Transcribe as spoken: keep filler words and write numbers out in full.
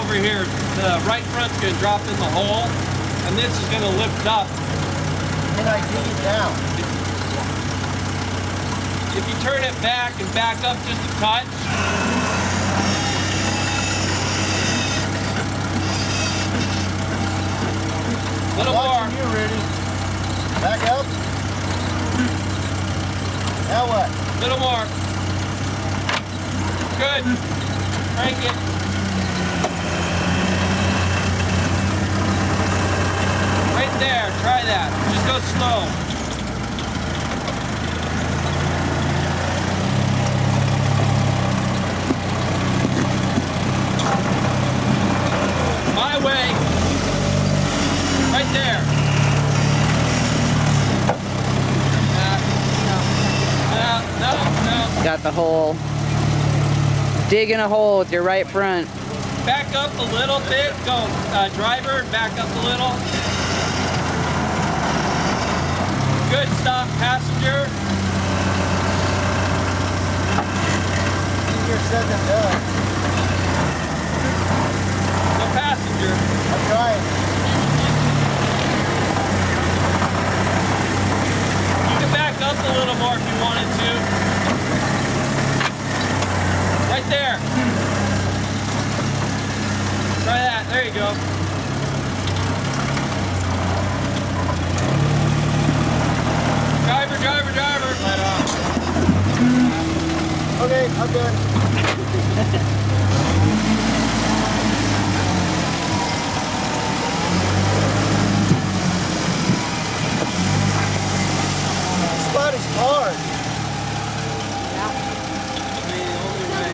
over here. The right front's going to drop in the hole, and this is going to lift up. Can I dig it down? If you turn it back and back up just a touch, little more. You ready? Back up. Now what? Little more. Good. Crank it. Right there. Try that. Just go slow. My way. Right there. Uh, no, no, no. Got the hole. Digging a hole with your right front. Back up a little bit. Go, uh, driver, back up a little. Good, stop, passenger. Easier said than done. No passenger. I'm trying. You can back up a little more if you wanted to. Right there. Try that. There you go. Driver, driver, driver. Okay, I'm done.